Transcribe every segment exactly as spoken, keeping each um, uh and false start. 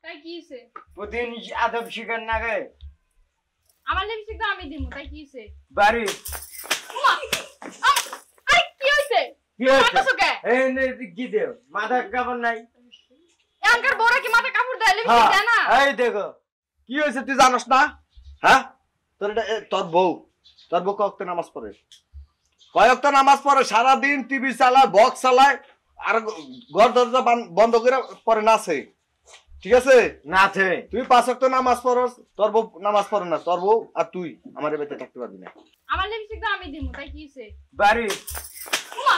তাই কি হইছে? প্রতিদিন আদব শিখার না গে। আমার লিপস্টিক তো আমি দিমু, তাই কি হইছে? বাড়ি ওমা আরে কি হইছে? কি হইছে? মাথা কে? এই নে কি দেও মাথা কাপড় নাই। এনকার বড় কি মাথা কাপড় দেয় লিপস্টিক দেয় না? এই দেখো কি হইছে তুই জানোস না? হ্যাঁ তোর তোর বউ তোর বউ কয়েকটা নামাজ পড়ে কয়েকটা নামাজ পড়ে সারা দিন টিভি চালায় বক্স চালায় আর ঘর দরজা বন্ধ করে পরে নাচে ঠিক আছে নাচে তুই পাঁচ ওয়াক্ত নামাজ পড়স তোর বউ নামাজ পড়ে না তোর বউ আর তুই আমার বেঁচে থাকতে পারবি না আমার লিপস্টিক তো আমি দিমু, তাই কি হইছে? বাড়ি ওমা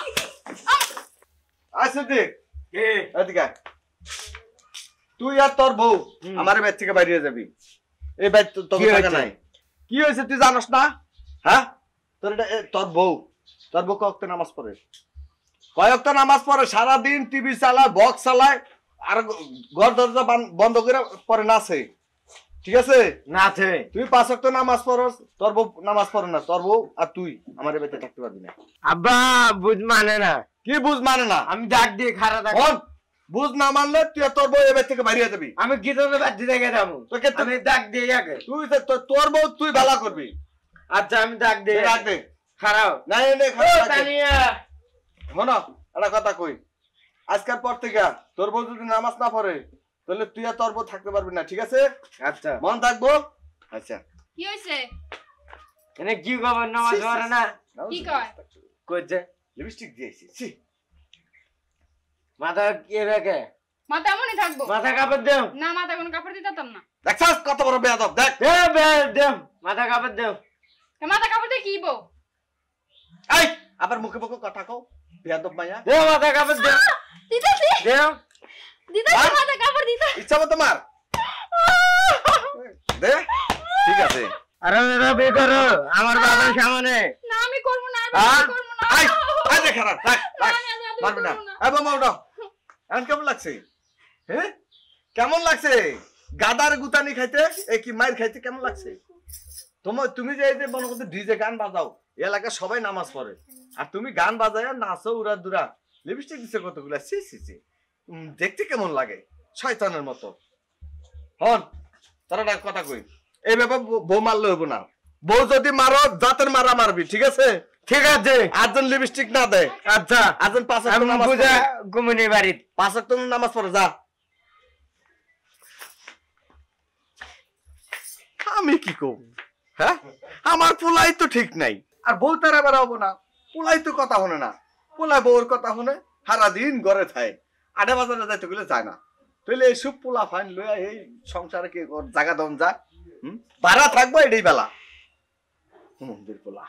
আচ্ছা দেখ কে এদিকে তুই আর তোর বউ আমার বেদ থেকে বাইরে যাবি এই বেদ তোর টাকা নাই কি হয়েছে তুই জানোস না? হ্যাঁ তোর তোর বউ তোর বউ কয়েকটা নামাজ পড়ে কয়েকটা নামাজ পড়ে সারা দিন টিভি চালায় বক্স চালায় আর ঘর দরজা বন্ধ করে পরে নাচে ঠিক আছে নাচে তুই পাঁচ ওয়াক্ত নামাজ পড়স তোর বউ নামাজ পড়ে না তোর বউ আর তুই আমার বেঁচে থাকতে পারবি না আব্বা বুঝ মানে না কি বুঝ মানে না আমি ডাক দিয়ে খারা থাক বুঝ না মানলে তুই তোর বউ এবার থেকে বাইরে যাবি আমি কি তোর বাদ দিয়ে গে যাবো তোকে আমি ডাক দিয়ে আগে তুই তোর বউ তুই ভালো করবি আচ্ছা আমি ডাক দিয়ে ডাক দে খারাও নাই নাই ও তানিয়া শোনো একটা কথা কই আজকের পর থেকে তোর বউ যদি নামাজ না পড়ে তাহলে তুই আর তোর বউ থাকতে পারবি না ঠিক আছে আচ্ছা মন থাকবো আচ্ছা কি হইছে? এনে কি খবর নামাজ পড়ে না কি কয়? কইছে লিপস্টিক দিয়েছি ছি মাথা কি রেখে মাথা এমনই থাকবো। মাথা কাপড় দেও না মাথা কোনো কাপড় দিতাম না। দেখছস কত বড় বেয়াদব দেখ দে বে দেও মাথা কাপড় দেও এ মাথা কাপড় দিয়ে কি বো? এই আবার মুখে মুখে কথা কও বেয়াদব মাইয়া দে মাথা কাপড় দেও দিতাছি দেও দিতাছি মাথা কাপড় দিতা। ইচ্ছা মতো মার দে ঠিক আছে আরে রবি করো আমার বাবার সামনে না আমি করব না হ্যাঁ? আমি করব না। আই আই দেখ খারাপ রাখ রাখ আমি আজ আর মারবি না করবো না। এই বাবা ওঠো এখন কেমন লাগছে হ্যাঁ কেমন লাগছে গাদার গুতানি খাইতে এই কি মাইর খাইতে কেমন লাগছে তোমার তুমি যে এই যে মনে করতে ডিজে গান বাজাও এলাকায় সবাই নামাজ পড়ে আর তুমি গান বাজায় নাচো উড়া দুরা লিপস্টিক দিছে কতগুলা সি সি সি দেখতে কেমন লাগে শয়তানের মতো হন তারা একটা কথা কই এই ব্যাপার বউ মারলে হইব না বউ যদি মারো জাতের মারা মারবি ঠিক আছে ঠিক আছে আটজন লিপস্টিক না দেয় আচ্ছা আটজন পাঁচ ওয়াক্ত আমি নামাজ বুঝা পড়ে গুমনি বাড়ি পাঁচ ওয়াক্ত নামাজ পড়ে যা আমি কি কব হ্যাঁ আমার পোলাই তো ঠিক নাই আর বউ তারা বেড়াবো না পোলাই তো কথা হনে না পোলাই বউর কথা হনে সারাদিন ঘরে থাকে আডা বাজারে যাইতে গেলে যায় না তাহলে এইসব পোলা ফাইন লইয়া এই সংসারে কি জায়গা দন যা হম ভাড়া থাকবো এটাই বেলা মন্দির পোলা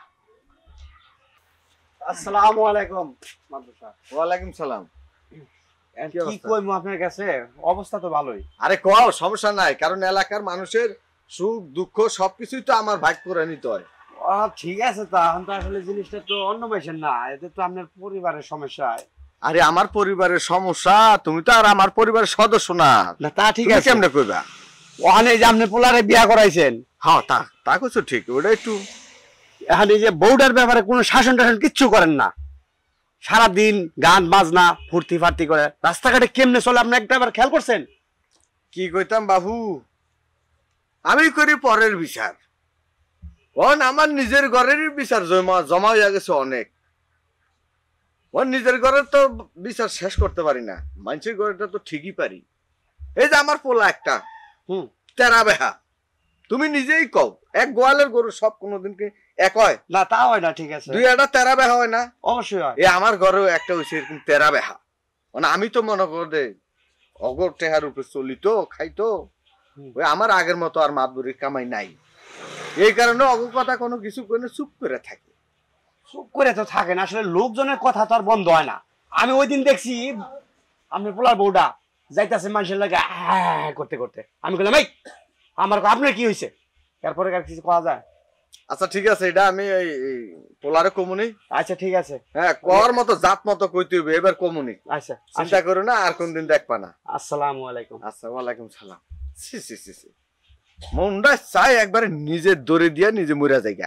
আসসালামু আলাইকুম মাদ্রাসা। ওয়ালাইকুম সালাম কি কইমু আপনার কাছে অবস্থা তো ভালোই। আরে কও সমস্যা নাই কারণ এলাকার মানুষের সুখ দুঃখ সবকিছুই তো আমার ভাগ করে নিতে হয় ও ঠিক আছে তা এখন তো আসলে জিনিসটা তো অন্য বয়সের না এতে তো আপনার পরিবারের সমস্যা। আরে আমার পরিবারের সমস্যা তুমি তো আর আমার পরিবারের সদস্য না না তা ঠিক তুমি আছে কেমনে কইবা ওখানে যে আপনি পোলারে বিয়া করাইছেন হ্যাঁ তা তা কইছো ঠিক ওটা একটু এখন এই যে বউটার ব্যাপারে কোনো শাসন টাসন কিচ্ছু করেন না সারাদিন গান বাজনা ফুর্তি ফার্তি করে রাস্তাঘাটে কেমনে চলে আপনি একটা বার খেয়াল করছেন? কি কইতাম বাবু আমি করি পরের বিচার ওন আমার নিজের ঘরের বিচার জমা জমা হয়ে গেছে অনেক ওর নিজের ঘরের তো বিচার শেষ করতে পারি না মানুষের ঘরেটা তো ঠিকই পারি এই যে আমার পোলা একটা হুম তেরা বেহা তুমি নিজেই কও এক গোয়ালের গরু সব কোনোদিনকে এক হয় না তা হয় না ঠিক আছে দুই একটা তেরা বেহা হয় না অবশ্যই হয় এ আমার ঘরেও একটা হয়েছে এরকম তেরা বেহা মানে আমি তো মনে করে অগর টেহার উপরে চলিত খাইতো ওই আমার আগের মতো আর মাতবুরির কামাই নাই এই কারণে অগর কথা কোনো কিছু করে চুপ করে থাকে চুপ করে তো থাকেন আসলে লোকজনের কথা তো আর বন্ধ হয় না। আমি ওই দিন দেখছি আপনি পোলার বউটা যাইতেছে মানুষের লাগে করতে করতে আমি বললাম এই আমার আপনার কি হয়েছে এরপরে আর কিছু পাওয়া যায়? আচ্ছা ঠিক আছে এটা আমি এই পোলারে কমুনি আচ্ছা ঠিক আছে হ্যাঁ কর মতো জাত মতো কইতে হইবে এবার কমুনি আচ্ছা চিন্তা করো না আর কোনদিন দেখবা না আসসালামু আলাইকুম। আচ্ছা ওয়ালাইকুম সালাম সি সি সি সি মনটা চাই একবারে নিজের দড়ি দিয়া নিজে মরিয়া জায়গা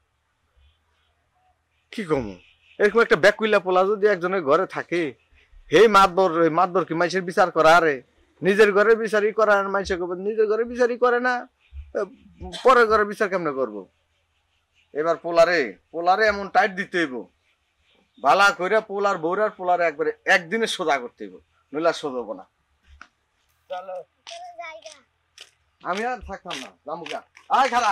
কি কমু এরকম একটা ব্যাকুইলা পোলা যদি একজনের ঘরে থাকে হে মাতবর মাতবর কি মাইসের বিচার করা আরে নিজের ঘরে বিচারই করে আর মানুষের খবর নিজের ঘরে বিচারই করে না, পরের ঘরে বিচার কেমনে করবো? এবার পোলারে পোলারে এমন টাইট দিতে হইব, ভালা করে পোলার বউরার পোলারে একবারে একদিনে সোজা করতে হইব, নইলে আর সোজা হবো না। আমি আর থাকতাম না, জামুকা আয় খারা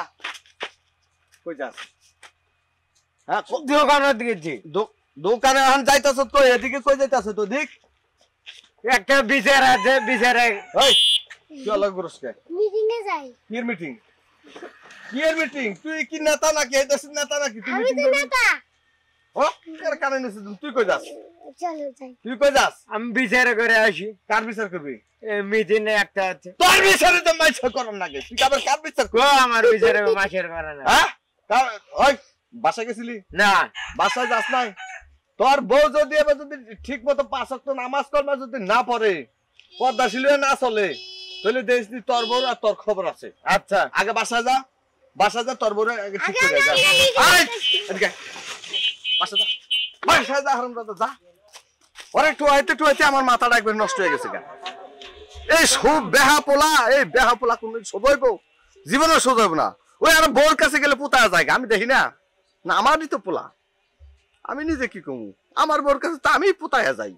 কই যাস? হ্যাঁ দোকানের দিকে জি। দোকানে এখন যাইতাছ তো, এদিকে কই যাইতাছ তো? দেখ একটা বিচার আছে, বিচারে ওই কি অলগ গুরুসকে মিটিং এ যাই। কি মিটিং? কি এর মিটিং? তুই কি নেতা নাকি? এই দেশের নেতা নাকি? তুই আমি মিটিং তো করবি? নেতা। ও কার কানে নিছিস? তুই কই যাস? চলো যাই। তুই কই যাস? আমি বিচারে করে আসি। কার বিচার করবি? মিটিং একটা আছে। তোর বিচারে তো মাইছে করন নাকি? তুই আবার কার বিচার ও করবি? আমার বিচারে মাসের করে না। হ্যাঁ কার? ওই বাসা গেছিলি? না বাসায় যাস নাই? তোর বউ যদি এবার যদি ঠিক মতো পাঁচ ওয়াক্ত নামাজ কর্মা যদি না পড়ে, পর্দাশীল হয়ে না চলে, তাহলে দেশ দি তোর বউ আর তোর খবর আছে। আচ্ছা আগে বাসায় যা, বাসায় যা, তোর বউ আগে ঠিক করে যা। আয় এদিকে বাসায় যা, বাসায় যা, হারামজাদা যা। ওরে টুয়াইতে টুয়াইতে আমার মাথাটা একবার নষ্ট হয়ে গেছে কেন? এই সব বেহা পোলা, এই বেহা পোলা কোনদিন শোধ হইব? জীবনে শোধ হইব না। ওই আর বউর কাছে গেলে পোতা যায়, আমি দেখি না? না আমারই তো পোলা, আমি নিজে কি কমু? আমার বউর কাছে তো আমি পোতায়া যাই।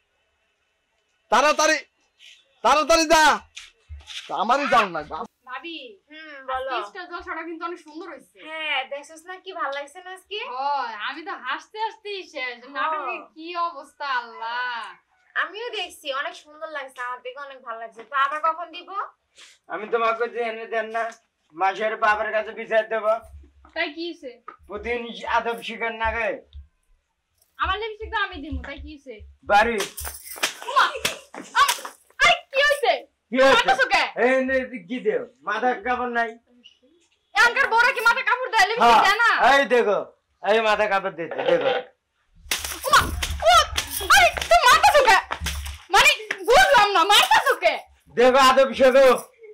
তাড়াতাড়ি তাড়াতাড়ি যা, আমারই যাও না। ভাবি হুম বলো। আজকের জলসাটা কিন্তু অনেক সুন্দর হয়েছে। হ্যাঁ দেখছস না কি ভালো লাগছে না আজকে? হয়, আমি তো হাসতে হাসতেই শেষ। নাটকের কি অবস্থা আল্লাহ। আমিও দেখছি অনেক সুন্দর লাগছে, আমার দেখে অনেক ভালো লাগছে। তো আবার কখন দিব? আমি তোমাকে যে এনে দেন না, মাসের বাবার কাছে বিচার দেবো। তাই কি হইছে? প্রতিদিন আদব শিখার না গে আমার লিপস্টিক তো আমি দিমু, তাই কি হইছে? বাড়ি ওমা, আম, আরে কি হইছে? কি হয়েছে? মাথা শুকে? এই নে কি দেও, মাথা কাপড় নাই। এখানকার বড় কি মাথা কাপড় দেয়, লিপস্টিক দেয় না? এই দেখো, এই মাথা কাপড় দিচ্ছে দেখো। ওমা, ও, আরে তুই মাথা শুকে? মানে বুঝলাম না, মাথা শুকে? দেখো আদব শেখো।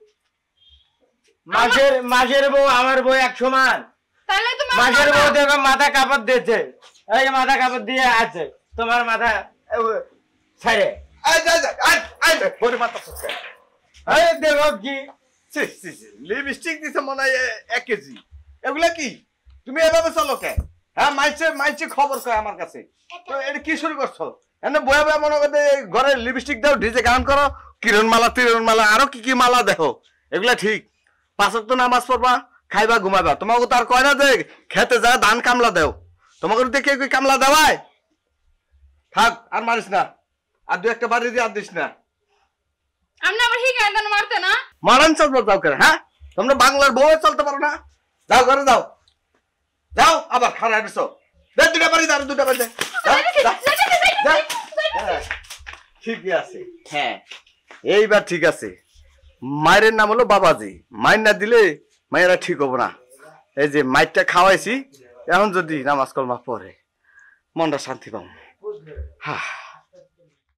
মাসের মাসের বউ আমার বউ এক সমান। তাহলে তুমি মাসের বউ দেখো মাথা কাপড় দিচ্ছে, এই মাথা কাপড় দিয়ে আছে, তোমার মাথা ছাড়ে। আয় যা যা, আয় আয় ওরে মাথা ফুসকা। এই দেখো কি লিপস্টিক দিছে মনে হয় এক কেজি। এগুলা কি? তুমি এভাবে চলো কে? হ্যাঁ মাইছে মাইছে খবর কয় আমার কাছে। তো এটা কি শুরু করছো? এনে বয়া বয়া মনে করে ঘরে লিপস্টিক দাও, ডিজে গান করো, কিরণ মালা তিরণ মালা আরো কি কি মালা দেখো। এগুলা ঠিক? পাঁচ ওয়াক্ত নামাজ পড়বা, খাইবা ঘুমাবা। তোমাকে তো আর কয় না যে খেতে যা ধান কামলা দেও। তোমাকে দেখে কি কামলা দেওয়ায়? থাক আর মারিস না, আর দু একটা বাড়ি দিয়ে আর দিস না। আপনি আবার হিগায় দেন মারতে না? মারান চলবো যাও করে? হ্যাঁ তোমরা বাংলার বউ চলতে পারো না? যাও ঘরে যাও, যাও আবার খারাপ দিছো। দে দুটা বাড়ি দাও, দুটা বাড়ি দে। ঠিকই আছে, হ্যাঁ এইবার ঠিক আছে। মায়ের নাম হলো বাবাজি, মায়ের না দিলে মায়েরা ঠিক হবো না। এই যে মাইরটা খাওয়াইছি, এখন যদি নামাজ কলমা পড়ে মনটা শান্তি পাবো। হ্যাঁ